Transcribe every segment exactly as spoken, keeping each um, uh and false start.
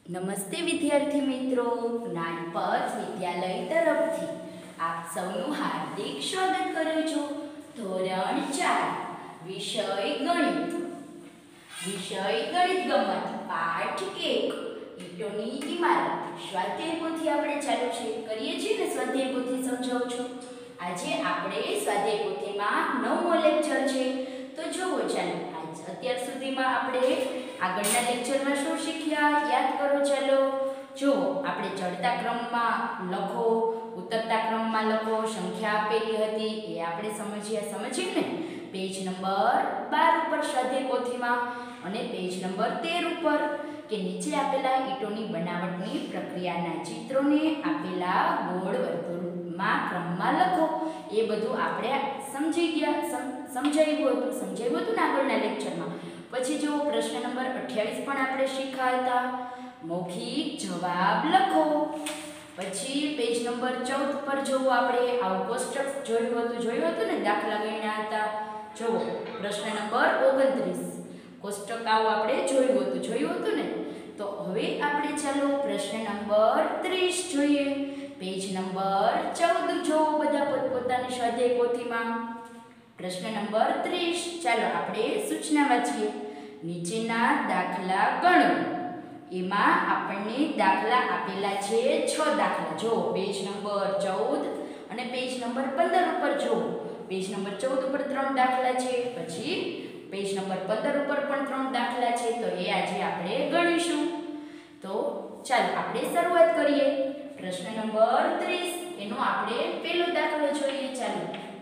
નમસ્તે વિદ્યાર્થી મિત્રો, જ્ઞાનપથ વિદ્યાલય તરફથી આપ સૌનું હાર્દિક સ્વાગત કરું છું. ધોરણ ચાર વિષય ગણિત વિષય ગણિત ગમત પાઠ એક ઈંટોની ઇમારત. સ્વાધ્યાય પોથી આપણે ચાલુ છે કરીએ છીએ ને. સ્વાધ્યાય પોથી સમજાવું છું. આજે આપણે સ્વાધ્યાય પોથીમાં નવમો લેક્ચર છે. તો જુઓ, ચાલો અત્યાર સુધીમાં આપણે આગળના લેક્ચરમાં શું શીખ્યા યાદ કરો. ચાલો જો, આપણે ચડતા ક્રમમાં લખો, ઉતરતા ક્રમમાં લખો, સંખ્યા આપેલી હતી એ આપણે સમજ્યા. સમજીએ ને. પેજ નંબર બાર ઉપર સ્વાધ્યાય પોથીમાં અને પેજ નંબર તેર ઉપર કે નીચે આપેલા ઈંટોની બનાવટની પ્રક્રિયાના ચિત્રોને આપેલા ગોળ વર્તુળમાં ક્રમમાં લખો. એ બધું આપણે સમજી ગયા, સમજાવ્યું હતું સમજાવ્યું હતું ને આગળના લેક્ચરમાં. પછી જો પ્રશ્ન નંબર અઠ્યાવીસ પણ આપણે શીખ્યા હતા. મૌખિક જવાબ લખો. પછી પેજ નંબર ચૌદ પર જોવો, આપણે આવું કોષ્ટક જોયું હતું જોયું હતું ને, દાખલા ગણ્યા હતા. જુઓ પ્રશ્ન નંબર ઓગણત્રીસ, કોષ્ટક આવું આપણે જોયું હતું જોયું હતું ને. તો હવે આપણે ચાલો પ્રશ્ન નંબર ત્રીસ જોઈએ. પેજ નંબર ચૌદ જોવો બધા પોતપોતાની સ્વાધ્યાય પોથીમાં. પ્રશ્ન નંબર ત્રીસ, ચાલો આપણે સૂચના વાંચીએ. નીચેના દાખલા ગણો. એમાં આપણને દાખલા આપેલા છે છ દાખલા. જો પેજ નંબર ચૌદ અને પેજ નંબર પંદર ઉપર જો. પેજ નંબર ચૌદ ઉપર ત્રણ દાખલા છે, પછી પેજ નંબર પંદર ઉપર પણ ત્રણ દાખલા છે. તો એ આજે આપણે ગણીશું. તો ચાલો આપણે શરૂઆત કરીએ. પ્રશ્ન નંબર ત્રીસ, એનો આપણે પહેલો દાખલો જોઈએ. ચાલો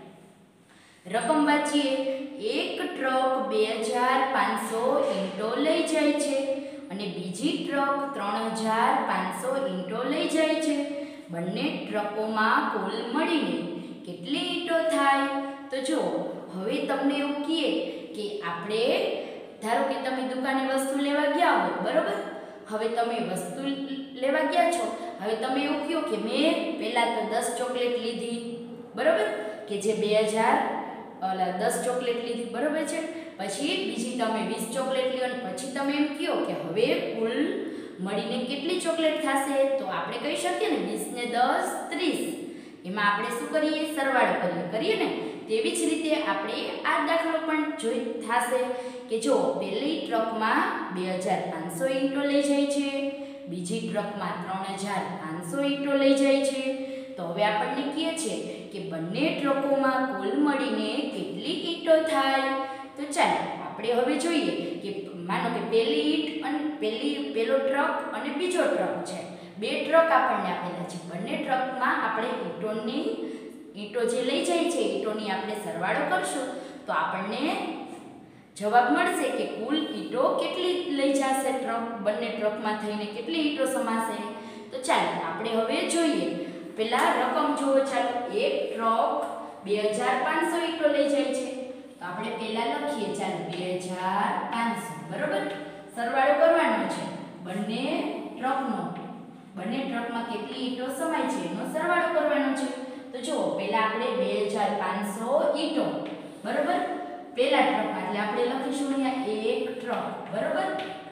રકમ વાંચીએ. એક ટ્રક બે હજાર પાંચસો ઈંટો લઈ જાય છે અને બીજી ટ્રક ત્રણ હજાર પાંચસો ઈંટો લઈ જાય છે. બંને ટ્રકોમાં કુલ મળીને કેટલી ઈંટો થાય? તો જો હવે તમને એવું કહે કે આપણે, ધારો કે તમે દુકાને વસ્તુ લેવા ગયા હોય, બરોબર. હવે તમે વસ્તુ લેવા ગયા છો. હવે તમે એવું કહો કે મેં પહેલાં તો દસ ચોકલેટ લીધી, બરોબર, કે જે બે હજાર ઓલા દસ ચોકલેટ લીધી, બરોબર છે. પછી બીજી તમે વીસ ચોકલેટ લ્યો અને પછી તમે એમ કહો કે હવે કુલ મળીને કેટલી ચોકલેટ થશે? તો આપણે કહી શકીએ ને વીસ ને દસ ત્રીસ. એમાં આપણે શું કરીએ? સરવાળો કરીએ કરીએ ને. તેવી જ રીતે આપણે આ દાખલો પણ જોઈ થશે કે જો પહેલી ટ્રકમાં બે હજાર પાંચસો ઈંટો લઈ જાય છે, બીજી ટ્રકમાં ત્રણ હજાર પાંચસો ઈંટો લઈ જાય છે. તો હવે આપણને કહે છે કે બંને ટ્રકોમાં કુલ મળીને કેટલી ઈંટો થાય? તો ચાલો આપણે હવે જોઈએ કે માનો કે પહેલી ઈંટ અને પહેલી પહેલો ટ્રક અને બીજો ટ્રક છે. બે ટ્રક આપણને આપેલા છે. બંને ટ્રકમાં આપણે ઈંટોની ઈંટો જે લઈ જાય છે ઈંટોની આપણે સરવાળો કરશું તો આપણને જવાબ મળશે કે કુલ ઈંટો કેટલી લઈ જશે ટ્રક, બંને ટ્રકમાં થઈને કેટલી ઈંટો સમાશે. તો ચાલો આપણે હવે જોઈએ. પેલા રકમ જુઓ. ચાલો એક ટ્રક બે હજાર પાંચસો ઈંટો લઈ જાય છે. તો આપણે પહેલા લખીએ. ચાલો બે હજાર પાંચસો, બરોબર. સરવાળો કરવાનો છે બંને ટ્રકનો. બંને ટ્રકમાં કેટલી ઈંટો સમાય છે એનો સરવાળો કરવાનો છે. તો જુઓ પહેલા આપણે બે હજાર પાંચસો ઈંટો, બરોબર, પહેલા ટ્રકમાં, એટલે આપણે લખીશું અહીંયા એક ટ્રક, બરોબર.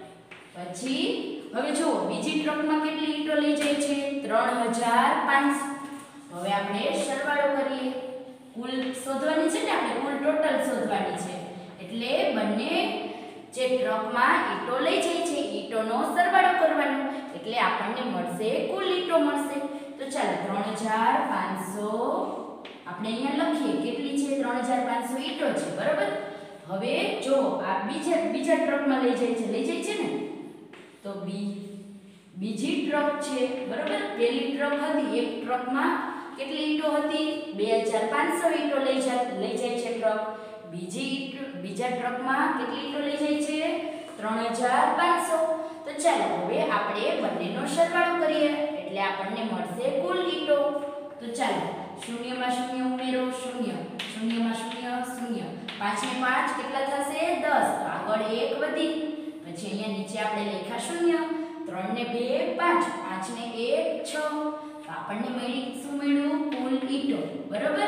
પછી હવે જુઓ બીજી ટ્રકમાં કેટલી ઈંટો લઈ જાય છે? ત્રણ હજાર પાંચસો. હવે આપણે સરવાળો કરીએ. કુલ શોધવાની છે ને આપણે, કુલ ટોટલ શોધવાની છે. એટલે બંને જે ટ્રકમાં ઈંટો લઈ જાય છે ઈંટોનો સરવાળો કરવાનો, એટલે આપણને મળશે કુલ ઈંટો મળશે. તો ચાલો ત્રણ હજાર પાંચસો આપણે અહીંયા લખીએ કેટલી છે? ત્રણ હજાર પાંચસો ઈંટો છે, બરોબર. હવે જો આ બીજા બીજા ટ્રકમાં લઈ જાય છે લઈ જાય છે ને, તો બી બીજી ટ્રક છે, બરોબર. પહેલી ટ્રક હતી, એક ટ્રકમાં કેટલી ઈંટો હતી? બે હજાર પાંચસો ઈંટો લઈ જાય લઈ જાય છે ટ્રક. બીજી બીજા ટ્રકમાં કેટલી ઈંટો લઈ જાય છે? ત્રણ હજાર પાંચસો. તો ચાલો હવે આપણે બંનેનો સરવાળો કરીએ એટલે આપણને મળશે કુલ ઈંટો. તો ચાલો શૂન્યમાં શૂન્ય ઉમેરો, શૂન્ય, શૂન્યમાં શૂન્ય, શૂન્ય, પાંચ ને પાંચ કેટલા થશે? દસ. તો આગળ એક વધી, પછી અહીંયા નીચે આપણે લખ્યા શૂન્ય, ત્રણ ને બે પાંચ, પાંચ ને એક છ. તો આપણને મળી શું મળ્યું? કુલ ઈંટો, બરોબર.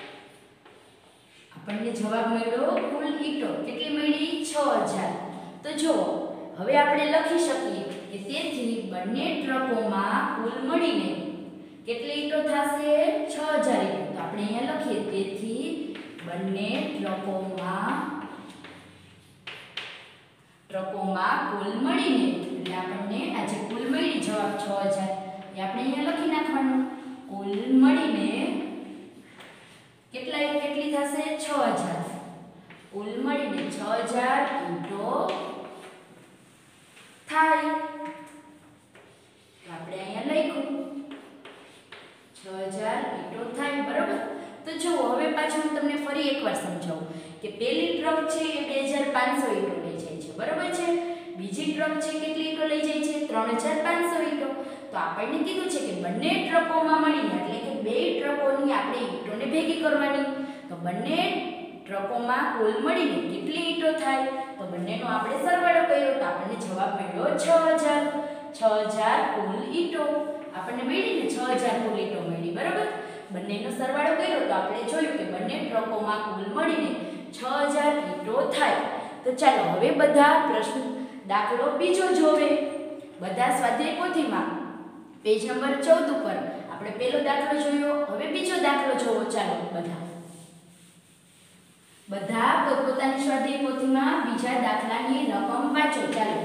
આપણને જવાબ મળ્યો કુલ ઈંટો કેટલી મળી? છ હજાર. તો જો હવે આપણે લખી શકીએ કે તેથી બંને ટ્રકોમાં કુલ મળીને કેટલી ઈંટો થશે? છ હજાર ઈંટો. તો આપણે અહીંયા લખીએ તેથી બંને ટ્રકોમાં ટ્રકોમાં કુલ મળીને એટલે આપણને આ જે કુલ મળી જવાબ છ હજાર એ આપણે અહીંયા લખી નાખવાનું. કુલ મળીને કેટલા કેટલી થશે? છ હજાર. કુલ મળીને છ હજાર ઈંટો થાય. આપણે અહીંયા લખ્યું છ હજાર ઈંટો થાય. બરોબર. તો જો હવે પાછું હું તમને ફરી એકવાર સમજાવું કે પહેલી ટ્રક છે એ બે હજાર પાંચસો ઈંટો લઈ જાય છે. બરોબર છે. બીજી ટ્રક છે કેટલી ઈંટો લઈ જાય છે? ત્રણ હજાર પાંચસો ઈંટો. તો આપણને કીધું છે કે બંને ટ્રકોમાં મળીને એટલે કે બે ટ્રકોની આપણે ઈંટોને ભેગી કરવાની. તો બંને ટ્રકોમાં કુલ મળીને કેટલી ઈંટો થાય? તો બંનેનો આપણે સરવાળો કર્યો તો આપણને જવાબ મળ્યો છ હજાર. છ હજાર કુલ ઈંટો આપણને મળી ને. છ હજાર કુલ ઈંટો મળી. બરાબર. બંનેનો સરવાળો કર્યો તો આપણે જોયું કે બંને ટ્રકોમાં કુલ મળીને છ હજાર ઈંટો થાય. તો ચાલો હવે બધા પ્રશ્ન દાખલો બીજો જોવે. બધા સ્વાધ્યાય પોથીમાં પેજ નંબર ચૌદ ઉપર આપણે પહેલો દાખલો જોયો. હવે બીજો દાખલો જોવો. ચાલો બધા બધા પોતપોતાની સ્વાધ્યાય પોથીમાં બીજા દાખલાની રકમ વાંચો. ચાલો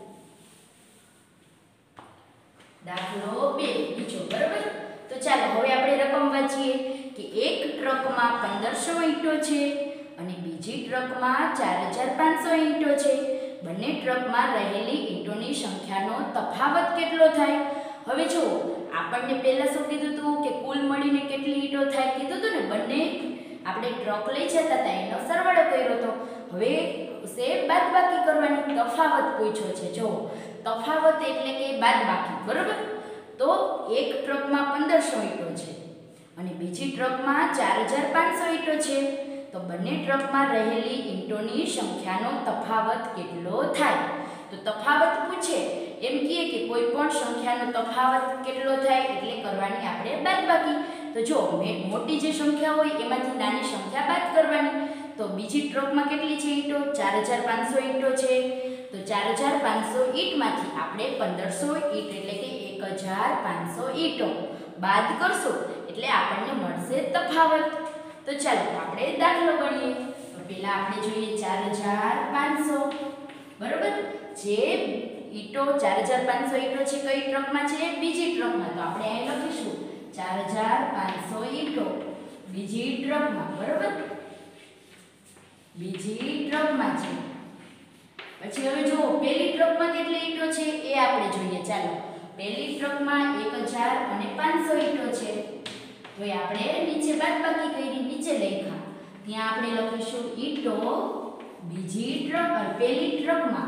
દાખલો બે બીજો. બરાબર. તો ચાલો હવે આપણે રકમ વાંચીએ કે એક ટ્રકમાં પંદરસો ઈંટો છે અને બીજી ટ્રકમાં ચાર હજાર પાંચસો ઈંટો છે. બંને ટ્રકમાં રહેલી ઈંટોની સંખ્યાનો તફાવત કેટલો થાય? હવે જો આપણને પહેલા શું કીધું હતું કે કુલ મળીને કેટલી ઈંટો થાય કીધું હતું ને. બંને આપણે ટ્રક લઈ જતા હતા એનો સરવાળો કર્યો હતો. હવે સે બાદબાકી કરવાની તફાવત પૂછ્યો છે. જો તફાવત એટલે કે બાદબાકી. બરોબર. તો એક ટ્રકમાં પંદરસો ઈંટો છે અને બીજી ટ્રકમાં ચાર હજાર પાંચસો ઈંટો છે. તો બંને ટ્રકમાં રહેલી ઈંટોની સંખ્યાનો તફાવત કેટલો થાય? તો તફાવત પૂછે એમ કહીએ કે કોઈ પણ સંખ્યાનો તફાવત કેટલો થાય એટલે કરવાની આપણે બાદબાકી. તો જો મોટી જે સંખ્યા હોય એમાંથી નાની સંખ્યા બાદ કરવાની. તો બીજી ટ્રકમાં કેટલી છે ઈંટો? ચાર હજાર પાંચસો ઈંટો છે. તો ચાર હજાર પાંચસો ઈંટમાંથી આપણે પંદરસો ઈંટ એટલે કે એક હજાર પાંચસો ઈંટો બાદ કરશું એટલે આપણને મળશે તફાવત. તો ચાલો આપણે દાખલો ગણીએ. તો પહેલા આપણે જોઈએ ચાર હજાર પાંચસો. બરોબર. જે ઈંટો ચાર હજાર પાંચસો ઈંટો છે કઈ ટ્રકમાં છે? બીજી ટ્રકમાં. તો આપણે અહીં લખીશું ચાર હજાર પાંચસો ઈંટો બીજી ટ્રકમાં. બરોબર. બીજી ટ્રકમાં છે. પછી હવે જુઓ પહેલી ટ્રકમાં કેટલી ઈંટો છે એ આપણે જોઈએ. ચાલો પહેલી ટ્રકમાં એક હજાર અને પાંચસો ઈંટો છે. તો એ આપણે નીચે બાદબાકી કરી નીચે લખ્યા. ત્યાં આપણે લખીશું ઈંટો બીજી ટ્રક પહેલી ટ્રકમાં.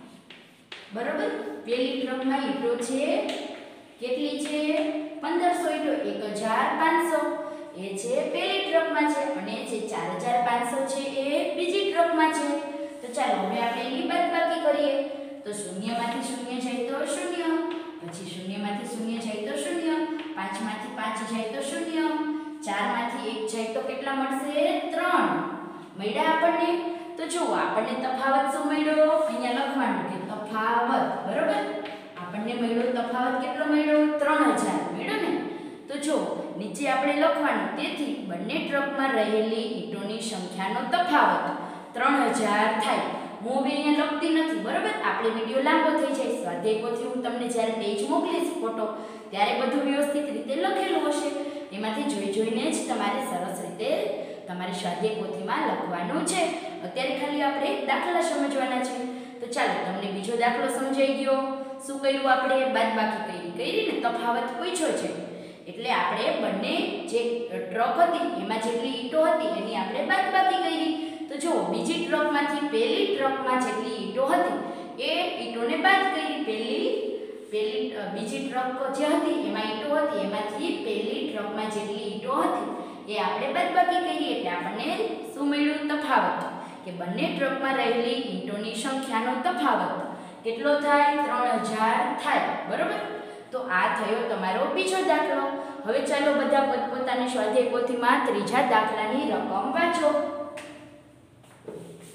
બરોબર. પહેલી ટ્રકમાં ઈંટો છે કેટલી છે? પંદરસો ઈંટો. એક હજાર પાંચસો એ છે પહેલી ટ્રકમાં છે અને જે ચાર હજાર પાંચસો છે એ બીજી ટ્રકમાં છે. તો ચાલો હવે આપણે એની બાદબાકી કરીએ. તો શૂન્યમાંથી શૂન્ય જાય તો શૂન્ય. પછી શૂન્યમાંથી શૂન્ય જાય તો શૂન્ય. પાંચમાંથી પાંચ જાય તો શૂન્ય. ચારમાંથી એક જાય તો કેટલા મળશે? ત્રણ મળ્યા આપણને. તો જુઓ આપણને તફાવત શું મળ્યો? અહીંયા લખવાનું કે તફાવત. બરોબર. આપણને મળ્યો તફાવત કેટલો મળ્યો? ત્રણ હજાર મળ્યો ને. તો જો નીચે આપણે લખવાનું તેથી બંને ટ્રકમાં રહેલી ઈંટોની સંખ્યાનો તફાવત ત્રણ હજાર થાય. હું હવે અહીંયા લખતી નથી. બરોબર. આપણે વિડીયો લાંબો થઈ જાય. સ્વાધ્યાય પોથી હું તમને જ્યારે પેજ મોકલીશ ફોટો ત્યારે બધું વ્યવસ્થિત રીતે લખેલું હશે. એમાંથી જોઈ જોઈને જ તમારે સરસ રીતે તમારી સ્વાધ્યાય પોથીમાં લખવાનું છે. અત્યારે ખાલી આપણે દાખલા સમજવાના છે. તો ચાલો તમને બીજો દાખલો સમજાઈ ગયો. શું કર્યું આપણે? બાદબાકી કરી. કરી ને તફાવત પૂછ્યો છે એટલે આપણે બંને જે ટ્રક હતી એમાં જેટલી ઈંટો હતી એની આપણે બાદબાકી કરી. તો જો બીજી ટ્રકમાંથી પહેલી ટ્રકમાં જેટલી ઈંટો હતી એ ઈંટોને બાદ કરી. પહેલી પહેલી બીજી ટ્રક જે હતી એમાં ઈંટો હતી એમાંથી પહેલી ટ્રકમાં જેટલી ઈંટો હતી એ આપણે બાદબાકી કરી એટલે આપણને શું મળ્યું? તફાવત. કે બંને ટ્રકમાં રહેલી ઈંટોની સંખ્યાનો તફાવત કેટલો થાય? ત્રણ હજાર થાય. બરોબર. તો આ થયો તમારો બીજો દાખલો. હવે ચાલો બધા પોતપોતાની સ્વાધ્યાય પોથીમાં ત્રીજા દાખલાની રકમ વાંચો.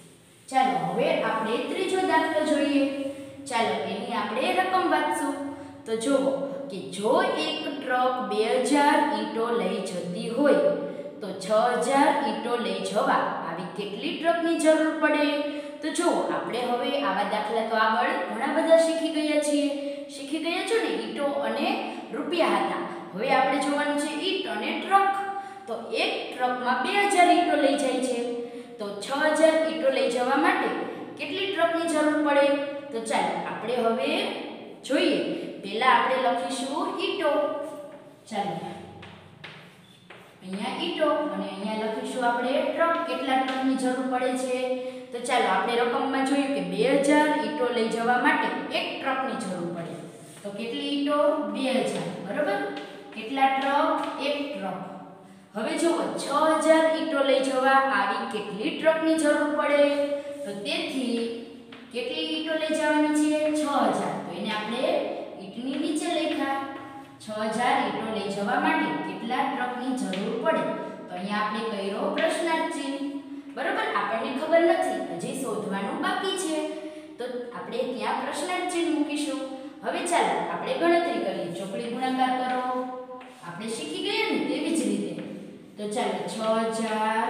ચાલો હવે આપણે ત્રીજો દાખલો જોઈએ. ચાલો એની આપણે રકમ વાંચશું. તો જુઓ કે જો એક ટ્રક બે હજાર ઈંટો લઈ જતી હોય તો છ હજાર ઈંટો લઈ જવા આવી કેટલી ટ્રકની જરૂર પડે? તો જુઓ આપણે હવે આવા દાખલા તો આગળ ઘણા બધા શીખી ગયા છીએ. શીખી ગયા છો ને, ઈંટો અને રૂપિયા હતા. હવે આપણે જોવાનું છે ઈંટ અને ટ્રક. તો એક ટ્રકમાં બે હજાર ઈંટો લઈ જાય છે, તો છ હજાર ઈંટો લઈ જવા માટે કેટલી ટ્રકની જરૂર પડે? તો ચાલો આપણે હવે જોઈએ. પહેલા આપણે લખીશું ઈંટો. ચાલો અહીંયા ઈંટો અને અહીંયા લખીશું આપણે ટ્રક. કેટલા ટ્રકની જરૂર પડે છે? તો ચાલો આપણે રકમમાં જોયું કે બે હજાર ઈંટો લઈ જવા માટે એક ટ્રકની જરૂર પડે. તો કેટલી ઈંટો? બે હજાર. બરોબર. કેટલા ટ્રક? એક ટ્રક. હવે જુઓ છ હજાર ઈંટો લઈ જવા આવી કેટલી ટ્રકની જરૂર પડે? તો તેથી કેટલી ઈંટો લઈ જવાની છે? છ હજાર. તો એને આપણે ઈંટની નીચે લખ્યા. છ હજાર ઈંટો લઈ જવા માટે કેટલા ટ્રકની જરૂર પડે? તો અહીંયા આપણે કર્યો પ્રશ્નાર્થ ચિહ્ન. બરોબર. આપણને ખબર નથી, હજી શોધવાનું બાકી છે, તો આપણે ત્યાં પ્રશ્નાર્થ ચિહ્ન મૂકીશું. હવે ચાલો આપણે ગણતરી કરીએ. ચોકડી ગુણાકાર કરો. આપણે શીખી ગયા ને તેવી જ રીતે. તો ચાલો છ હજાર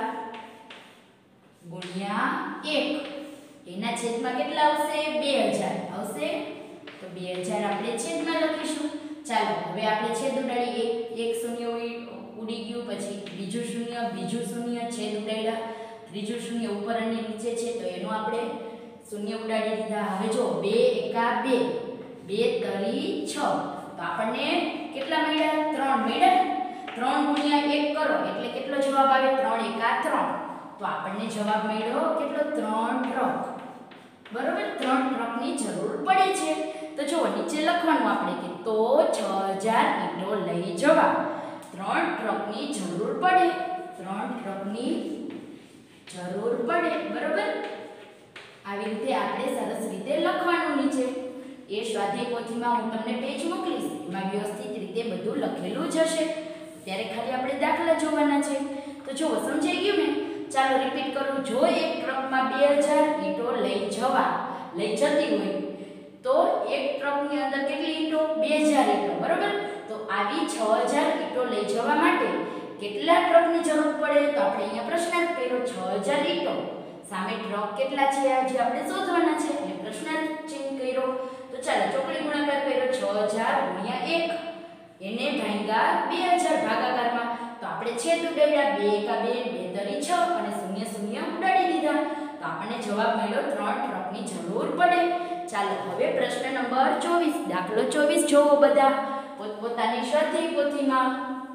ગુણ્યા એક એના છેદમાં કેટલા આવશે? બે હજાર આવશે. તો બે હજાર આપણે છેદમાં લખીશું. ચાલો હવે આપણે છેદ ઉડાડીએ. એક શૂન્ય ઉડી ગયું, પછી બીજું શૂન્ય, બીજું શૂન્ય, છેદ ઉડાડ્યા, ત્રીજું શૂન્ય ઉપર અને નીચે છે તો એનું આપણે શૂન્ય ઉડાડી દીધા. હવે જો બે એકા બે, બે તરી છ, તો આપણને કેટલા મળ્યા? ત્રણ મળ્યા. ત્રણ ગુણ્યા એક કરો એટલે કેટલો જવાબ આવે? ત્રણ એકા ત્રણ. તો આપણને જવાબ મળ્યો કેટલો? ત્રણ ટ્રક. બરોબર. ત્રણ ટ્રકની જરૂર પડે છે. તો જો નીચે લખવાનું આપણે કે તો છ હજાર ઈંટો લઈ જવા ત્રણ ટ્રકની જરૂર પડે. ત્રણ ટ્રકની જરૂર પડે. બરોબર. આવી રીતે આપણે સરસ રીતે લખવાનું નીચે. એ સ્વાધ્યાય પોથીમાં હું તમને પેજ મોકલીશ, એમાં વ્યવસ્થિત રીતે બધું લખેલું જ હશે. ત્યારે ખાલી આપણે દાખલા જોવાના છે. તો જો સમજાઈ ગયું ને? ચાલો રિપીટ કરું. જો એક ટ્રકમાં બે હજાર ઈંટો લઈ જવા લઈ જતી હોય તો એક ટ્રકની અંદર કેટલી ઈંટો? બે હજાર ઈંટો. બરોબર. તો આવી છ હજાર ઈંટો લઈ જવા માટે કેટલા ટ્રકની જરૂર પડે? તો આપણે અહીંયા પ્રશ્નાર્થ કર્યો. છ હજાર ઈંટો સામે ટ્રક કેટલા છે આજે આપણે શોધવાના છે એટલે પ્રશ્નાર્થ ચિહ્ન કર્યો. તો ચાલો ચોકડી ગુણાકાર કર્યો. છ હજાર ગુણ્યા એક એને ભાગ્યા બે હજાર ભાગાકારમાં. તો આપણે છેદ ઉડાડ્યા. બે એકા બે, બે તરી છ અને શૂન્ય શૂન્ય ઉડાડી દીધા. તો આપણને જવાબ મળ્યો ત્રણ ટ્રકની જરૂર પડે. ચાલો હવે પ્રશ્ન નંબર ચોવીસ. દાખલો ચોવીસ જોવો બધા પોતપોતાની સ્વાધ્યાય પોથીમાં.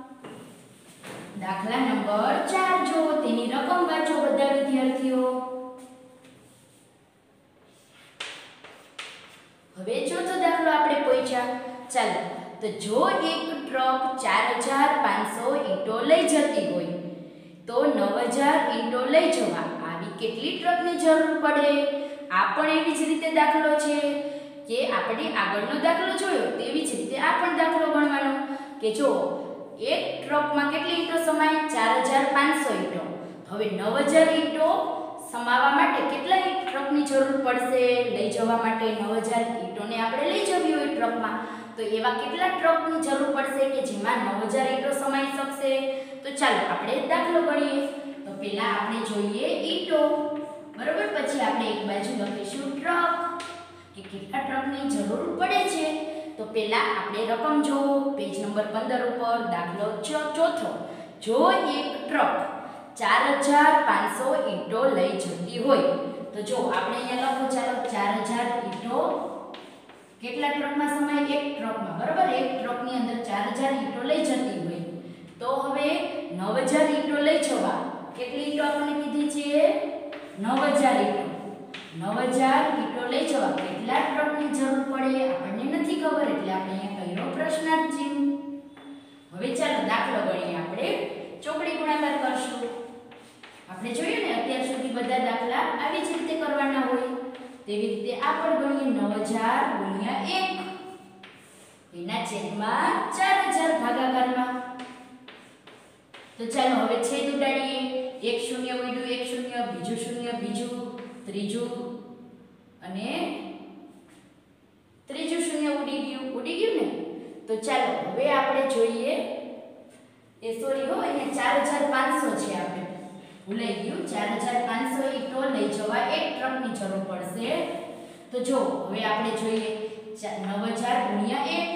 દાખલા નંબર ચાર જોવો. તેની રકમ વાંચો બધા વિદ્યાર્થીઓ. હવે ચોથો દાખલો આપણે પહોંચ્યા. ચાલો તો જો એક ટ્રક ચાર હજાર પાંચસો ઈંટો લઈ જતી હોય તો નવ હજાર ઈંટો લઈ જવા આવી કેટલી ટ્રકની જરૂર પડે? આ પણ એવી જ રીતે દાખલો છે કે આપણે આગળનો દાખલો જોયો તેવી જ રીતે આ પણ દાખલો ગણવાનો કે જો એક ટ્રકમાં કેટલી ઈંટો સમાય? ચાર હજાર પાંચસો ઈંટો. હવે નવ હજાર ઈંટો સમાવવા માટે કેટલા ટ્રકની જરૂર પડશે? લઈ જવા માટે નવ હજાર ઈંટોને આપણે લઈ જવી હોય ટ્રકમાં, તો એવા કેટલા ટ્રકની જરૂર પડશે કે જેમાં નવ હજાર ઈંટો સમાઈ શકશે? તો ચાલો આપણે દાખલો ગણીએ. તો પહેલા આપણે જોઈએ ઈંટો. બરોબર. પછી આપણે એક બાજુ લખીશું ટ્રક કે કેટલા ટ્રકની જરૂર પડે છે. તો પહેલા આપણે રકમ જોવો. પેજ નંબર પંદર ઉપર દાખલો ચોથો. જો એક ટ્રક ચાર હજાર પાંચસો ઈંટો લઈ જતી હોય તો જો આપણે અહીંયા લખો. ચાલો ચાર હજાર ઈંટો કેટલા ટ્રકમાં સમાય? એક ટ્રકમાં. બરોબર. એક ટ્રકની અંદર ચાર હજાર ઈંટો લઈ જતી હોય તો હવે નવ હજાર ઈંટો લઈ જવા કેટલી ઈંટો આપણે કીધી છે? નવ હજાર ઈંટો. નવ હજાર ઈંટો લઈ જવા કેટલા ટ્રકની જરૂર પડે? આપણને નથી ખબર એટલે આપણે અહીંયા કર્યો પ્રશ્નાર્થ ચિહ્ન. હવે ચાલો દાખલો ગણીએ. આપણે ચોકડી ગુણાકાર કરશું. આપણે જોયું ને અત્યાર સુધી બધા દાખલા આવી જ રીતે કરવાના હોય તેવી રીતે આ પણ ગણીએ. નવ હજાર ગુણ્યા એક એના છેદમાં ચાર હજાર ભાગાકારમાં. તો ચાલો હવે છેદ ઉડાડીએ. એક શૂન્ય ઉડ્યું, એક શૂન્ય, બીજું શૂન્ય, બીજું, ત્રીજું અને ત્રીજું શૂન્ય ઉડી ગયું. ઉડી ગયું ને? ચાલો હવે આપણે જોઈએ, એ સોરી હો, અહીંયા ચાર હજાર પાંચસો છે, આપણે ભૂલાઈ ગયું, ચાર હજાર પાંચસો ઈંટો લઈ જવા એક ટ્રકની જરૂર પડશે. તો જો હવે આપણે જોઈએ નવ હજાર ગુણ્યા એક,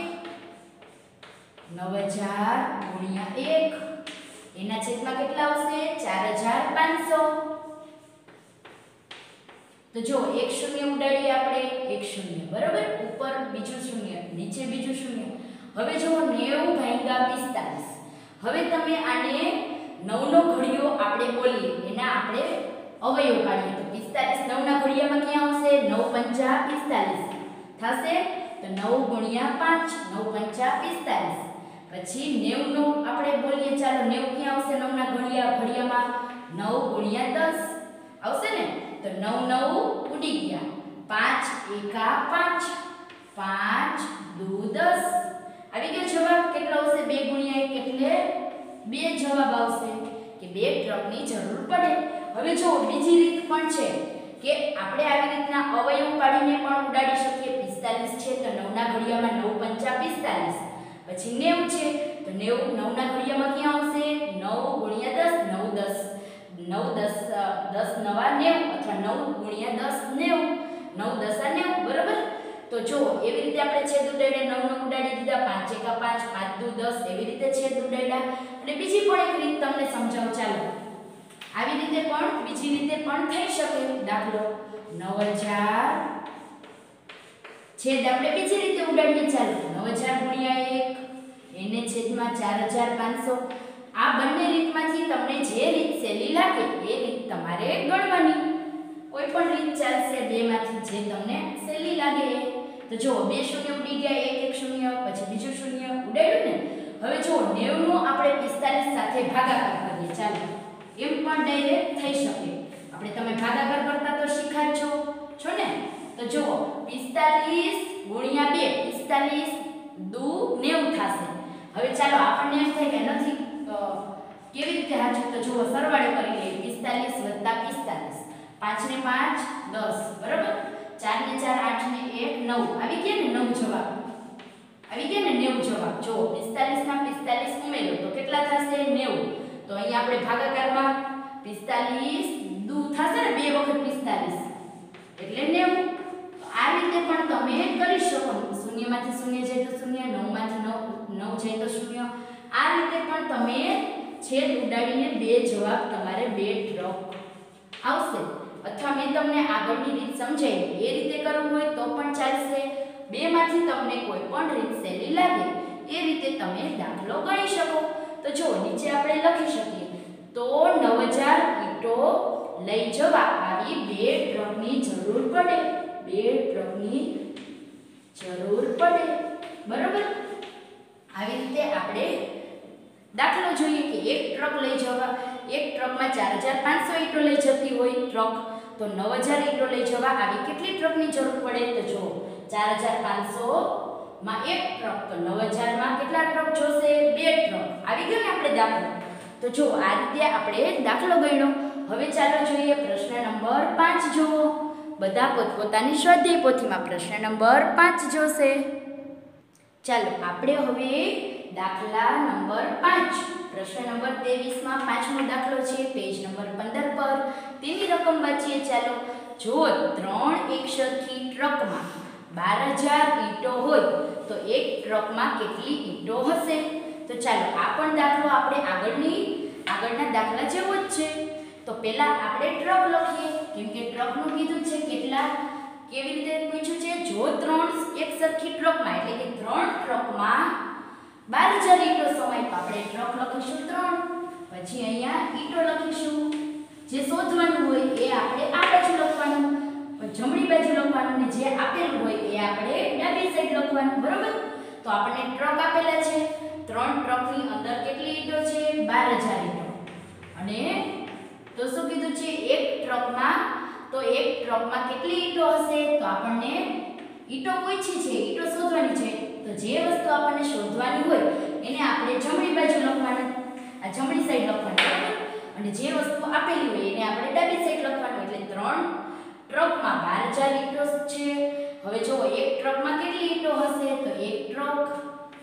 નવ હજાર ગુણ્યા એક એના છેદમાં કેટલા આવશે? ચાર હજાર પાંચસો. તો જો એક શૂન્ય ઉડાડીએ આપણે, એક શૂન્ય બરાબર, ઉપર બીજું શૂન્ય, નીચે બીજું શૂન્ય. હવે જો નેવું ભાગ્યા પિસ્તાલીસ. હવે તમે આને નવ નો ઘડિયો આપણે બોલીએ, એના આપણે અવયવ પાડીએ. તો પિસ્તાલીસ નવ ના ઘડિયામાં ક્યાં આવશે? નવ પંચા પિસ્તાલીસ થશે. તો નવ ગુણ્યા પાંચ, નવ પંચા પિસ્તાલીસ. પછી નેવું નો આપણે બોલીએ, ચાલો નેવું ક્યાં આવશે? નવ ના ઘડિયા ઘડિયામાં નવ ગુણ્યા દસ આવશે ને. તો નવ નવ ઉડી ગયા, પાંચ એકા પાંચ, પાંચ દુ દસ. આવી ગયો જવાબ. કેટલો આવશે? બે ગુણ્યા એક એટલે બે જવાબ આવશે કે બે ટ્રકની જરૂર પડે. હવે જો બીજી રીત પણ છે કે આપણે આવી રીતના અવયવ પાડીને પણ ઉડાડી શકીએ. પિસ્તાલીસ છે તો નવ ના ઘડિયામાં નવ પંચા પિસ્તાલીસ. પછી નેવું છે તો નેવું નવ ના ઘડિયામાં ક્યાં આવશે? નવ ગુણ્યા દસ, નવ દસ, નવ દસ દસ નવા નેવું, અથવા નવ ગુણ્યા દસ નેવું, નવ દસા નેવું બરાબર. તો જો એવી રીતે આપણે છેદ ઉડાડ્યા, નવ નો ઉડાડી દીધા, પાંચ એકા પાંચ, પાંચ દુ દસ, એવી રીતે છેદ ઉડાડ્યા. અને બીજી પણ એક રીત તમને સમજાવું, ચાલો આવી રીતે પણ બીજી રીતે પણ થઈ શકે. દાખલો નવ હજાર છેદ આપણે બીજી રીતે ઉડાડીએ. ચાલો નવ હજાર ગુણ્યા એક એને છેદમાં ચાર હજાર પાંચસો. આ બંને રીતમાંથી તમને જે રીત સહેલી લાગે એ રીત તમારે ગણવાની. કોઈ પણ રીત ચાલશે, બેમાંથી જે તમને સહેલી લાગે. તો જો બે શૂન્ય ઉડી ગયા, એક એક શૂન્ય, પછી બીજું શૂન્ય ઉડાડ્યું ને. હવે જો નેવું નો આપણે પિસ્તાલીસ સાથે ભાગાકાર કરીએ. ચાલો એમ પણ ડાયરેક્ટ થઈ શકે. આપણે તમે ભાગાકાર કરતા તો શીખ્યા જ છો છો ને. તો જો પિસ્તાલીસ ગુણ્યા બે, પિસ્તાલીસ દુ નેવું થશે. હવે ચાલો આપણને એમ થાય કે નથી કેવી રીતે સાચું, તો જુઓ સરવાળો કરી લઈએ. પિસ્તાલીસ વત્તા પિસ્તાલીસ, પાંચ ને પાંચ દસ બરાબર, ચાર ને ચાર આઠ ને એક નવ. આવી ગયા ને નવ જવાબ, આવી ગયા ને નેવું જવાબ. જો પિસ્તાલીસ માં પિસ્તાલીસ ઉમેરો તો કેટલા થશે? નેવું. તો અહીંયા આપણે ભાગાકારમાં પિસ્તાલીસ દુ થશે ને, બે વખત પિસ્તાલીસ એટલે નેવું. આ રીતે પણ તમે કરી શકો. શૂન્યમાંથી શૂન્ય જાય તો શૂન્ય, નવ માંથી નવ નવ જાય તો શૂન્ય. આ રીતે પણ તમે છેદ ઉડાડીને બે જવાબ તમારે બે ટ્રક આવશે. અથવા મેં તમને આગળની રીત સમજાવી એ રીતે કરવું હોય તો પણ ચાલશે. બે માંથી તમને કોઈ પણ રીત સહેલી લાગે એ રીતે તમે દાખલો ગણી શકો. તો જો નીચે આપણે લખી શકીએ, તો નવ હજાર ઈંટો લઈ જવા આવી બે ટ્રકની જરૂર પડે. બે ટ્રકની જરૂર પડે બરાબર. આવી રીતે આપણે દાખલો જોઈએ કે એક ટ્રક લઈ જવા, એક ટ્રકમાં ચાર હજાર પાંચસો ઈંટો લઈ જતી હોય ટ્રક, તો નવ હજાર ઈંટો લઈ જવા આવી કેટલી ટ્રકની જરૂર પડે? તો જો ચાર હજાર પાંચસો માં એક ટ્રક, તો નવ હજાર માં કેટલા ટ્રક જોશે? બે ટ્રક. આવી ગયો ને આપણે દાખલો. તો જો આ રીતે આપણે દાખલો ગણ્યો. હવે ચાલો જોઈએ પ્રશ્ન નંબર પાંચ. જુઓ બધા પોતપોતાની સ્વાધ્યાય પોથીમાં પ્રશ્ન નંબર પાંચ જોશે. ચાલો આપણે હવે દાખલા નંબર પાંચ, પ્રશ્ન નંબર ત્રેવીસ માં પાંચમો દાખલો છે, પેજ નંબર પંદર પર. તેની રકમ વાંચીએ. ચાલો જો ત્રણ એકસરખી ટ્રકમાં બાર હજાર ઈંટો હોય તો એક ટ્રકમાં કેટલી ઈંટો હશે? તો ચાલો આ પણ દાખલો આપણે આગળની આગળના દાખલા જેવો જ છે. તો પહેલા આપણે ટ્રક લખીએ, કેમ કે ટ્રકનું કીધું છે કેટલા, કેવી રીતે પૂછ્યું છે? જો ત્રણ એકસરખી ટ્રકમાં, એટલે કે ત્રણ ટ્રકમાં બાર હજાર ઈંટો સમાય, તો આપણે ટ્રક લખીશું ત્રણ. પછી અહીંયા ઈંટો લખીશું. જે શોધવાનું હોય એ આપણે આ બાજુ લખવાનું, જમણી બાજુ લખવાનું, ને જે આપેલું હોય એ આપણે ડાબી સાઈડ લખવાનું બરોબર. તો આપણને ટ્રક આપેલા છે, ત્રણ ટ્રકની અંદર કેટલી ઈંટો છે? બાર હજાર ઈંટો. અને તો શું કીધું છે? એક ટ્રકમાં, તો એક ટ્રકમાં કેટલી ઈંટો હશે? તો આપણને ઈંટો પૂછી છે, ઈંટો શોધવાની છે. તો જે વસ્તુ આપણને શોધવાની હોય એને આપણે જમણી બાજુ લખવાનું, આ જમણી સાઈડ લખવાનું બરાબર. અને જે વસ્તુ આપેલી હોય એને આપણે ડાબી સાઈડ લખવાનું. એટલે ત્રણ ટ્રકમાં બાર હજાર ઈંટો છે. હવે જો એક ટ્રકમાં કેટલી ઈંટો હશે? તો એક ટ્રક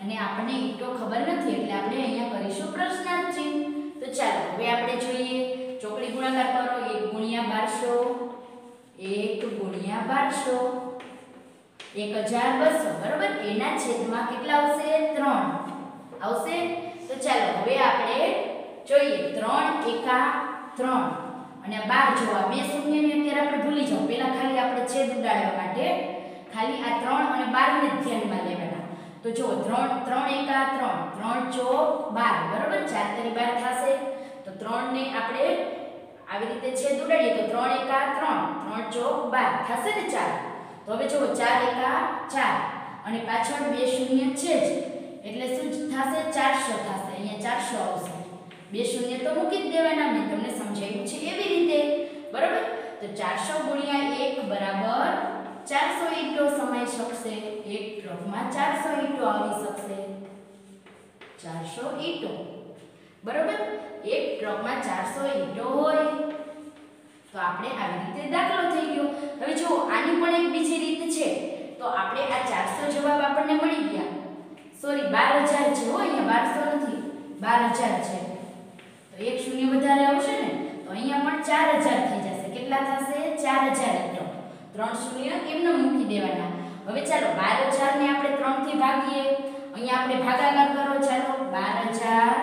અને આપણને ઈંટો ખબર નથી એટલે આપણે અહીંયા કરીશું પ્રશ્નાર્થ ચિહ્ન. તો ચાલો હવે આપણે જોઈએ ચોકડી ગુણાકાર કરો. એક ગુણ્યા બારસો, એક ગુણ્યા બારસો, એક હજાર બસો, બરોબર. એના છેદમાં કેટલા આવશે? ત્રણ આવશે. તો ચાલો હવે આપણે જોઈએ ત્રણ એકા ત્રણ અને બાર. જોવા બે શૂન્યને અત્યારે આપણે ભૂલી જાઓ. પહેલા ખાલી આપણે છેદ ઉડાડવા માટે ખાલી આ ત્રણ અને બાર ને ધ્યાનમાં લેવાના. તો જો ત્રણ ત્રણ એકા ત્રણ, ત્રણ ચોક બાર, બરોબર. ચાર તરી બાર થશે. તો ત્રણ ને આપણે આવી રીતે છેદ ઉડાડીએ તો ત્રણ એકા ત્રણ, ત્રણ ચોક બાર થશે ને ચાર. તો હવે જો ચાર એકા ચાર અને પાછળ બે શૂન્ય છે જ એટલે શું થશે? ચારસો થશે. અહીંયા ચારસો આવશે. બે શૂન્ય તો મૂકી જ દેવાના. મેં તમને સમજાવ્યું છે એવી રીતે, બરોબર. તો ચારસો ગુણ્યા એક બરાબર ચારસો ઈંટો સમાઈ શકશે. એક ટ્રકમાં ચારસો ઈંટો આવી શકશે. ચારસો ઈંટો, બરોબર. એક ટ્રકમાં ચારસો ઈંટો હોય તો આપણે આવી રીતે દાખલો થઈ ગયો. હવે જો આની પણ એક બીજી રીત છે. તો આપણે આ ચારસો જવાબ આપણને મળી ગયા. સોરી બાર હજાર છે હો, અહીંયા બારસો નથી, બાર હજાર છે. તો એક શૂન્ય વધારે આવશે ને તો અહીંયા પણ ચાર હજાર થઈ જશે. કેટલા થશે? ચાર હજાર ઈંટો. ત્રણ શૂન્ય એમને મૂકી દેવાના. હવે ચાલો બાર હજાર ને આપણે ત્રણ થી ભાગીએ. અહીંયા આપણે ભાગાકાર કરો. ચાલો બાર હજાર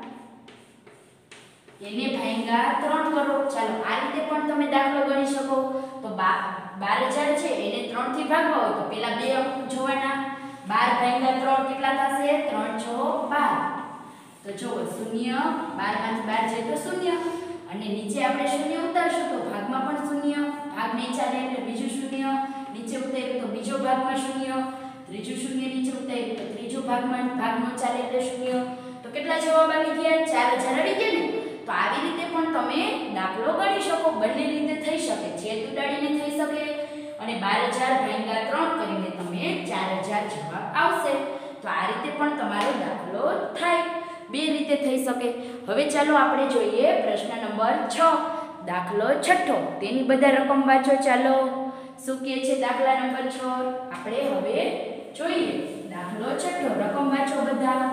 એને ભાગ્યા ત્રણ કરો. ચાલો આ રીતે પણ તમે દાખલો ગણી શકો. તો બાર હજાર છે એને ત્રણ થી ભાગવા હોય તો પેલા બે અંક જોવાના. બાર ભાગ્યા ત્રણ કેટલા થશે? ત્રણ ચોક બાર. તો જો શૂન્ય, બાર માંથી બાર જાય તો શૂન્ય અને નીચે આપણે શૂન્ય ઉતારશું તો ભાગમાં પણ શૂન્ય. ભાગ નહીં ચાલે એટલે બીજું શૂન્ય. નીચે ઉતાર્યું તો બીજો ભાગમાં શૂન્ય. ત્રીજું શૂન્ય નીચે ઉતાર્યું તો ત્રીજો ભાગમાં ભાગ ન ચાલે એટલે શૂન્ય. તો કેટલા જવાબ આવી ગયા? ચાર હજાર આવી ગયા ને. તો આવી રીતે પણ તમે દાખલો ગણી શકો. બંને રીતે થઈ શકે. છેદ ઉડાડીને થઈ શકે અને બાર હજાર ભાગ્યા ત્રણ કરીને તમે ચાર હજાર જવાબ આવશે. તો આ રીતે પણ તમારો દાખલો થાય. બે રીતે થઈ શકે. હવે ચાલો આપણે જોઈએ પ્રશ્ન નંબર છ, દાખલો છઠ્ઠો. તેની બધા રકમ વાંચો. ચાલો શું કહે છે દાખલા નંબર છ? આપણે હવે જોઈએ દાખલો છઠ્ઠો. રકમ વાંચો બધા.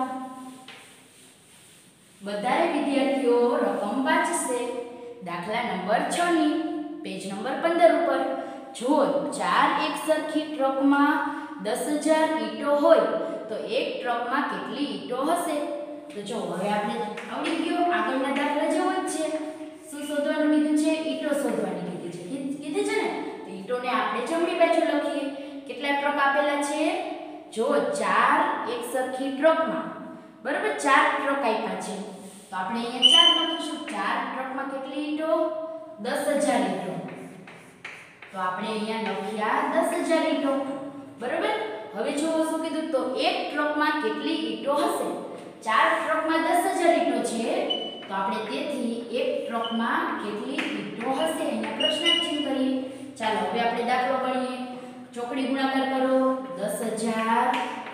બધાએ વિદ્યાર્થીઓ રકમ વાંચશે. દાખલા નંબર છ ની પેજ નંબર પંદર ઉપર. જો ચાર એક સરખી ટ્રકમાં દસ હજાર ઈંટો હોય તો એક ટ્રકમાં કેટલી ઈંટો હશે? તો જો હવે આપણે આવડી ગયો. આગળના દાખલા જેવો જ છે. શું શોધવાનું કીધું છે? ઈંટો શોધવાની કીધી છે. કીધી છે ને. તો ઈંટોને આપણે જમણી બાજુ લખીએ. કેટલા ટ્રક આપેલા છે? જો ચાર એક સરખી ટ્રકમાં, બરાબર, ચાર ટ્રક આપ્યા છે. તો આપણે અહીંયા ચાર લખીશું. ચાર ટ્રકમાં કેટલી ઈંટો? દસ હજાર ઈંટો. તો આપણે અહીંયા લખ્યા દસ હજાર ઈંટો, બરાબર. હવે જો શું કીધું? તો એક ટ્રકમાં કેટલી ઈંટો હશે? ચાર ટ્રકમાં દસ હજાર ઈંટો છે તો આપણે તેથી એક ટ્રકમાં કેટલી ઈંટો હશે અહીંયા પ્રશ્નાર્થ ચિહ્ન કરીએ. ચાલો હવે આપણે દાખલો ગણીએ. ચોકડી ગુણાકાર કરો. દસ હજાર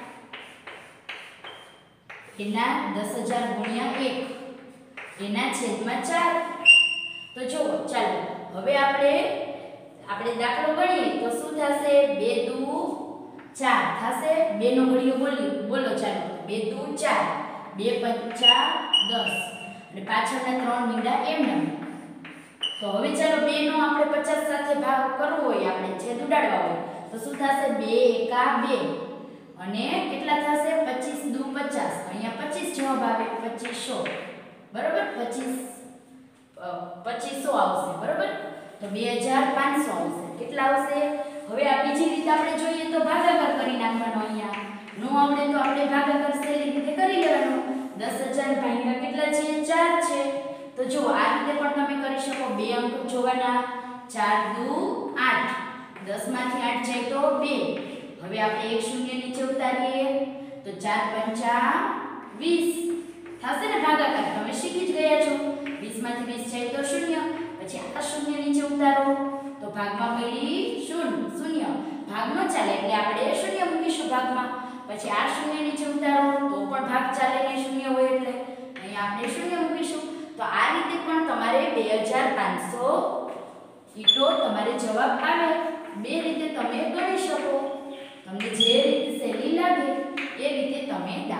એના દસ હજાર ગુણ્યા એક એના છેદમાં ચાર. તો જો ચાલો હવે આપણે આપણે દાખલો ગણીએ તો શું થશે? બે દુ ચાર થશે. બે નો ઘડિયો બોલી બોલો. ચાલો બે દુ ચાર, બે પંચા દસ અને પાછળના ત્રણ મીંડા એમને. તો હવે ચાલો બે નો આપણે પચાસ સાથે ભાગ કરવો હોય, આપણે છેદ ઉડાડવા હોય તો શું થશે? બે એકા બે અને કેટલા થશે? પચીસ દુ પચાસ. અહીંયા પચીસ જવાબ આવે. પચીસો, બરાબર. પચીસ પચીસો આવશે, બરાબર. તો બે હજાર પાંચસો આવશે. કેટલા આવશે? હવે આ બીજી રીતે આપણે જોઈએ તો ભાગાકાર કરી નાખવાનો. અહીંયા નો આવડે તો આપણે ભાગાકાર સહેલી રીતે કરી લેવાનો. દસ હજાર ભાગ્યા કેટલા છે? ચાર છે. તો જો આ રીતે પણ તમે કરી શકો. બે અંક જોવાના. ચાર દુ આઠ, દસ માંથી આઠ જાય તો બે. હવે આપણે એક શૂન્ય નીચે ઉતારીએ તો ચાર પંચા વીસ થશે ને ભાગાકાર. તમે શીખી જ ગયા છો. વીસ માંથી વીસ જાય તો શૂન્ય. પછી આ શૂન્ય નીચે ઉતારો તો ભાગમાં પેલી શૂન્ય શૂન્ય ભાગ ન ચાલે એટલે આપણે શૂન્ય મૂકીશું ભાગમાં. પછી આ શૂન્ય નીચે ઉતારો તો પણ ભાગ ચાલે ને શૂન્ય હોય એટલે અહીંયા આપણે શૂન્ય મૂકીશું. તો આ રીતે પણ તમારે બે હજાર પાંચસો ઈંટો તમારે જવાબ આવે. બે રીતે તમે ગણી શકો. તમને જે રીતે સહેલી લાગે એ રીતે તમે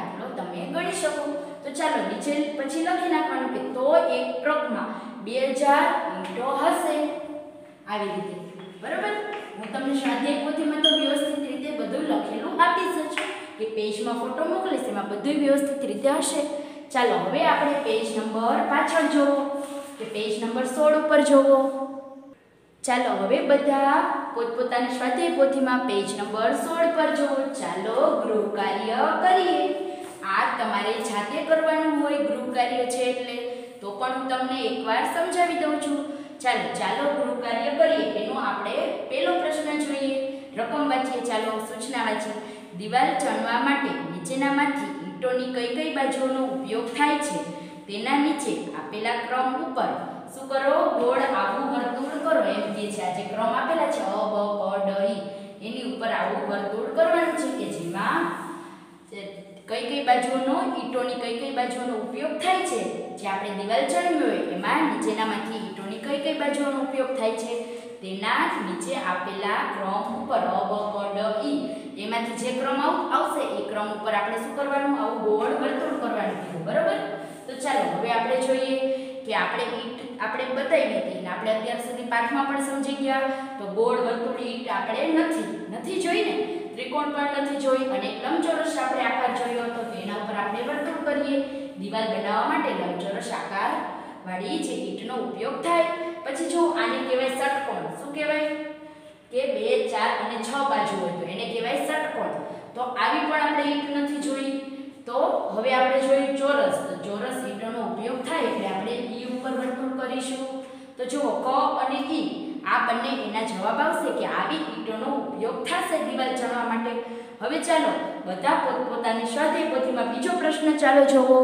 ચાલો નીચે પછી લખી નાખવાનું કે તો એક ટ્રકમાં બે હજાર ઈંટો હશે, આવી રીતે. બરોબર, હું તમને સ્વાધ્યાય પોથીમાં તો વ્યવસ્થિત રીતે બધું લખેલું આપીશ જ, કે પેજમાં ફોટો મોકલીશ એમાં બધું વ્યવસ્થિત રીતે હશે. ચાલો હવે આપણે પેજ નંબર પાછળ જોવો, કે પેજ નંબર સોળ ઉપર જોવો. ચાલો હવે બધા પોતપોતાની સ્વાધ્યાય પોથીમાં પેજ નંબર સોળ પર જોવો. ચાલો ગૃહ કાર્ય કરીએ. આ તમારે જાતે કરવાનું હોય ગૃહ કાર્ય છે એટલે, તો પણ હું તમને એકવાર સમજાવી દઉં છું. ચાલો ચાલો ગૃહ કાર્ય કરીએ. એનો આપણે પહેલો પ્રશ્ન જોઈએ. રકમ વાંચીએ. ચાલો સૂચના વાંચીએ. દિવાલ ચણવા માટે નીચેનામાંથી ઈંટોની કઈ કઈ બાજુઓનો ઉપયોગ થાય છે તેના નીચે આપેલા ક્રમ ઉપર શું કરો? ગોળ આવું વર્તુળ કરો. એમ કે છે આ જે ક્રમ આપેલા છે અ બ ક ડ ઈ, એની ઉપર આવું વર્તુળ કરવાનું છે કે જેમાં કઈ કઈ બાજુઓનો ઈંટોની કઈ કઈ બાજુઓનો ઉપયોગ થાય છે. જે આપણે દિવાલ ચણવી હોય એમાં નીચેનામાંથી ઈંટોની કઈ કઈ બાજુઓનો ઉપયોગ થાય છે તેના નીચે આપેલા ક્રમ ઉપર અ બ ક ડ ઈ, એમાંથી જે ક્રમ આવશે એ ક્રમ ઉપર આપણે શું કરવાનું? આવું ગોળ વર્તુળ કરવાનું કીધું. બરોબર, તો ચાલો હવે આપણે જોઈએ કે આપણે ઈંટ આપણે બતાવી હતી ને આપણે અત્યાર સુધી પાઠમાં પણ સમજી ગયા. તો ગોળ વર્તુળ ઈંટ આપણે નથી નથી જોઈ ને, ત્રિકોણ પણ નથી જોઈ, અને લંબચોરસ આપણે આકાર જોયો હતો તો એના ઉપર આપણે વર્તુળ કરીએ. દિવાલ બનાવવા માટે લંબચોરસ આકાર વાળી જે ઈંટનો ઉપયોગ થાય. પછી જો આને કહેવાય ષટકોણ. શું કહેવાય? કે બે ચાર અને છ બાજુ હોય તો એને કહેવાય ષટકોણ. તો આવી પણ આપણે ઈંટ નથી જોઈ. તો હવે આપણે જોઈએ ચોરસ. તો ચોરસ ઈંટનો ઉપયોગ થાય એટલે આપણે ઈ ઉપર વર્તુળ કરીશું. તો જુઓ ક અને ઈ આ બંને એના જવાબ આવશે કે આવી ઈંટોનો ઉપયોગ થશે દિવાલ ચણવા માટે. હવે ચાલો બધા પોતપોતાની સ્વાધ્યાય પોથીમાં બીજો પ્રશ્ન ચાલો જોવો.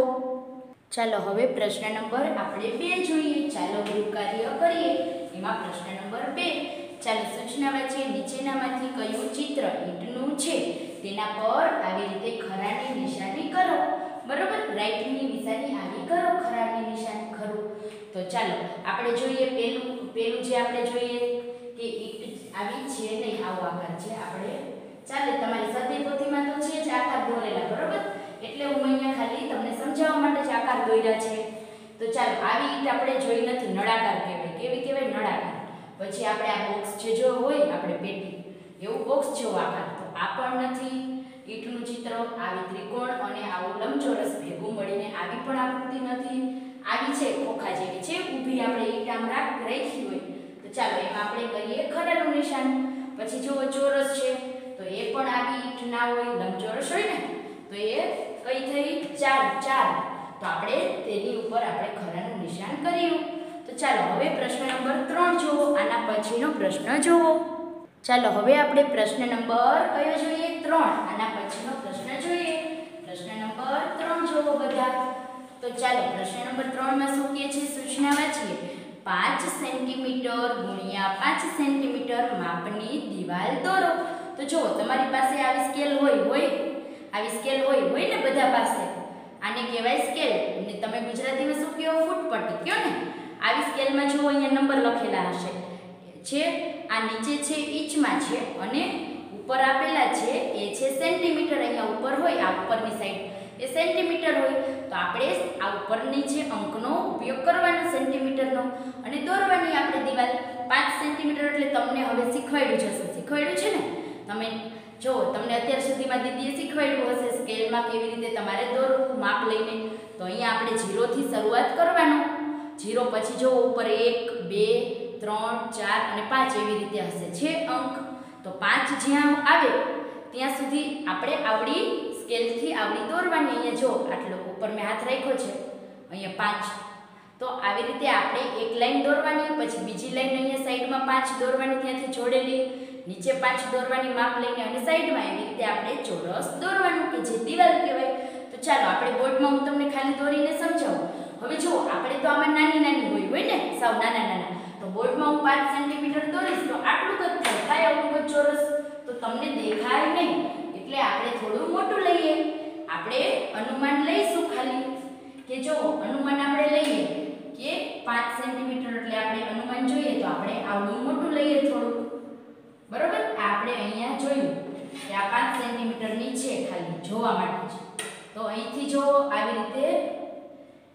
ચાલો હવે પ્રશ્ન નંબર આપણે બે જોઈએ. ચાલો ગૃહ કાર્ય કરીએ. એમાં પ્રશ્ન નંબર બે. ચાલો સૂચના વાંચીએ. નીચેનામાંથી કયું ચિત્ર ઈંટનું છે તેના પર આવી રીતે ખરાની નિશાની કરો. બરોબર, રાઈટની નિશાની આવી કરો, ખરાની નિશાની ખરું. તો ચાલો આપણે જોઈએ પેલું પેલું જે આપણે જોઈએ કે ઈંટ આવી છે નહીં, આવો આકાર છે. આપણે ચાલે તમારી સ્વાધ્યાય પોથીમાં તો છે જ આકાર દોરેલા. બરોબર, એટલે હું અહીંયા ખાલી તમને સમજાવવા માટે જ આકાર દોર્યા છે. તો ચાલો આવી ઈંટ આપણે જોઈ નથી, નળાકાર કહેવાય. કેવી કહેવાય? નળાકાર. પછી આપણે આ બોક્સ જે જો હોય આપણે પેટી એવું બોક્સ જેવો આકાર, તો આ પણ નથી ઈંટનું ચિત્ર. આવી ત્રિકોણ અને આવું લંબચોરસ ભેગું મળીને આવી પણ આકૃતિ નથી. આવી છે ખોખા જેવી છે, ઊભી આપણે ઈંટ આમ રાખી હોય. તો ચાલો એમાં આપણે કરીએ ખરાનું નિશાન. પછી જો ચોરસ છે તો એ પણ આવી ઈંટ ના હોય, લંબચોરસ હોય ને, તો એ કઈ થઈ? ચાર ચાર. તો આપણે તેની ઉપર આપણે ખરાનું નિશાન કર્યું. તો ચાલો હવે પ્રશ્ન નંબર ત્રણ જોવો. આના પછીનો પ્રશ્ન જોવો. ચાલો હવે આપણે પ્રશ્ન નંબર કયો જોઈએ? ત્રણ. આના પછીનો પ્રશ્ન જોઈએ. પ્રશ્ન નંબર ત્રણ જોવો બધા. તો ચાલો પ્રશ્ન નંબર ત્રણ માં શું કહે છે? સૂચના વાંચીએ. પાંચ સેન્ટીમીટર ગુણ્યા પાંચ સેન્ટીમીટર માપની દિવાલ દોરો. તો જો તમારી પાસે આવી સ્કેલ હોય હોય આવી સ્કેલ હોય હોય ને બધા પાસે, આને કહેવાય સ્કેલ. અને તમે ગુજરાતીમાં શું કહો? ફૂટપટ્ટી કહો ને. આવી સ્કેલમાં જો અહીંયા નંબર લખેલા હશે છે. આ નીચે છે ઇંચમાં છે અને ઉપર આપેલા છે એ છે સેન્ટીમીટર. અહીંયા ઉપર હોય આ ઉપરની સાઈડ એ સેન્ટીમીટર હોય. તો આપણે આ ઉપરની છે અંકનો ઉપયોગ કરવાનો સેન્ટીમીટરનો અને દોરવાની આપણે દિવાલ. પાંચ સેન્ટીમીટર એટલે તમને હવે શીખવાડ્યું છે. શીખવાડ્યું છે ને તમે જો, તમને અત્યાર સુધીમાં દીદીએ શીખવાડ્યું હશે સ્કેલમાં કેવી રીતે તમારે દોરવું માપ લઈને. તો અહીંયા આપણે ઝીરોથી શરૂઆત કરવાનો. ઝીરો પછી જો ઉપર એક બે ત્રણ ચાર અને પાંચ એવી રીતે હશે છે અંક. તો પાંચ જ્યાં આવે ત્યાં સુધી આપણે આવડી સ્કેલથી આવડી દોરવાની. અહીંયા જો આટલો ઉપર મેં હાથ રાખ્યો છે, અહીંયા પાંચ. તો આવી રીતે આપણે એક લાઈન દોરવાની, પછી બીજી લાઈન અહીંયા સાઈડમાં પાંચ દોરવાની, ત્યાંથી જોડેલી, નીચે પાંચ દોરવાની માપ લઈને, અને સાઈડમાં એવી રીતે આપણે ચોરસ દોરવાનું કે જે દિવાલ કહેવાય. તો ચાલો આપણે બોર્ડમાં હું તમને ખાલી દોરીને સમજાવું. હવે જો આપણે તો આમાં નાની નાની હોય હોય ને, સાવ નાના નાના. તો બોર્ડમાં હું પાંચ સેન્ટીમીટર દોરીશ તો આટલું જ થાય, આવડું ચોરસ. તો તમને દેખાય નહીં એટલે આપણે થોડું મોટું લઈએ. આપણે અનુમાન લઈશું ખાલી કે જો અનુમાન આપણે લઈએ કે પાંચ સેન્ટીમીટર એટલે આપણે અનુમાન જોઈએ તો આપણે આવડું મોટું લઈએ થોડું. બરોબર, આપણે અહીંયા જોયું કે આ પાંચ સેન્ટીમીટરની છે, ખાલી જોવા માટે છે. તો અહીંથી જો આવી રીતે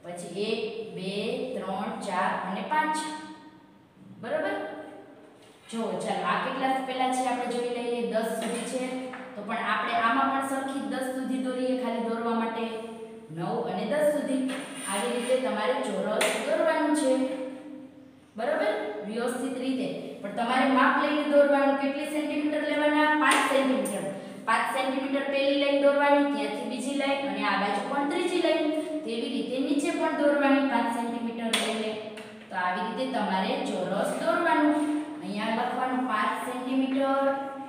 પછી એક બે ત્રણ ચાર અને પાંચ. બરાબર? જો ચાલો આ કેટલા પેલા છે આપણે જોઈ લઈએ. દસ સુધી છે તો પણ આપણે આમાં પણ સરખી દસ સુધી દોરીએ ખાલી દોરવા માટે. નવ અને દસ સુધી આવી રીતે તમારે ચોરસ દોરવાનું છે. બરાબર? વ્યવસ્થિત રીતે. પણ તમારે માપ લઈને દોરવાનું. કેટલી સેન્ટીમીટર લેવાના? પાંચ સેન્ટીમીટર. પાંચ સેન્ટીમીટર પહેલી લાઈન દોરવાની, ત્યાંથી બીજી લાઈન અને આ બાજુ પણ ત્રીજી લાઈન. તેવી રીતે નીચે પણ દોરવાની પાંચ સેન્ટીમીટર લઈને. તો આવી રીતે તમારે ચોરસ દોરવાનું. અહીંયા લખવાનું પાંચ સેન્ટીમીટર.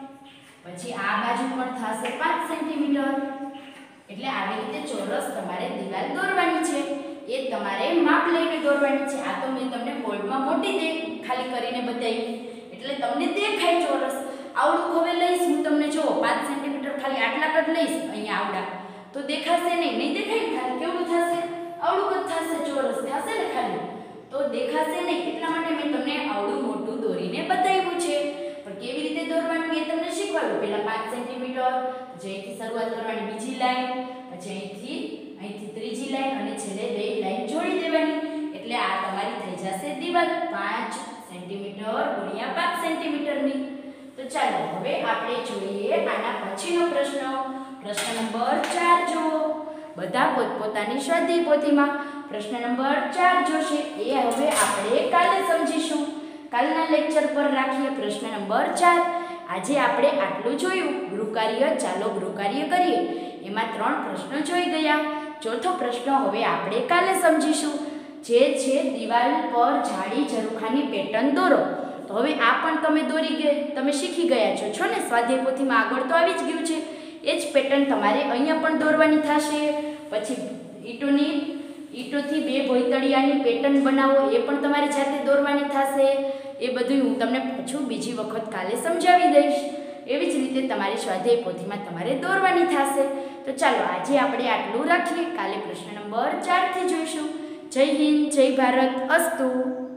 પછી આ બાજુ પણ થશે પાંચ સેન્ટીમીટર. એટલે આવી રીતે ચોરસ તમારે દીવાલ દોરવાની છે. એ તમારે માપ લઈને દોરવાની છે. આ તો મેં તમને બોર્ડમાં મોટી દે ખાલી કરીને બતાવી એટલે તમને દેખાય ચોરસ. આવડું હવે લઈશ હું તમને જો પાંચ સેન્ટીમીટર ખાલી આટલા કદ લઈશ અહીંયા આવડા તો દેખાશે નહીં. નહીં દેખાય ને? ખાલી કેવું થશે? આવડું કદ થશે. ચોરસ થશે ને ખાલી તો દેખાશે નહીં. એટલા માટે મેં તમને આવડું મોટું દોરીને બતાવ્યું છે. પણ કેવી રીતે દોરવાનું એ તમને શીખવાડું. પહેલા પાંચ સેન્ટીમીટર, પછી અહીંથી શરૂઆત કરવાની બીજી લાઈન, પછી અહીંથી અહીંથી ત્રીજી લાઈન અને છેલ્લે બે લાઈન જોડી દેવાની. એટલે આ તમારી થઈ જશે દીવાલ પાંચ સેન્ટીમીટર ગુણ્યા પાંચ સેન્ટીમીટરની. તો ચાલો હવે આપણે જોઈએ આના પછીનો પ્રશ્ન. પ્રશ્ન નંબર ચાર જુઓ. બધા પોતપોતાની સ્વાધ્યાય પોથીમાં પ્રશ્ન નંબર ચાર જોશે. એ હવે આપણે કાલે સમજીશું. કાલના લેક્ચર પર રાખીએ પ્રશ્ન નંબર ચાર. આજે આપણે આટલું જોયું ગૃહકાર્ય. ચાલો ગૃહકાર્ય કરીએ. એમાં ત્રણ પ્રશ્નો જોઈ ગયા. ચોથો પ્રશ્ન હવે આપણે કાલે સમજીશું, જે છે દિવાલ પર જાડી ઝરૂખાની પેટર્ન દોરો. તો હવે આ પણ તમે દોરી ગયા, તમે શીખી ગયા છો છો ને? સ્વાધ્યાય પોથીમાં આગળ તો આવી જ ગયું છે. એ જ પેટર્ન તમારે અહીંયા પણ દોરવાની થશે. પછી ઈંટોની ઈંટોથી બે ભોંયતળિયાની પેટર્ન બનાવો એ પણ તમારે જાતે દોરવાની થશે. એ બધું હું તમને પાછું બીજી વખત કાલે સમજાવી દઈશ. એવી જ રીતે તમારી સ્વાધ્યાય પોથીમાં તમારે દોરવાની થશે. તો ચાલો આજે આપણે આટલું રાખીએ. કાલે પ્રશ્ન નંબર ચાર થી જોઈશું. જય હિન્દ, જય ભારત, અસ્તુ.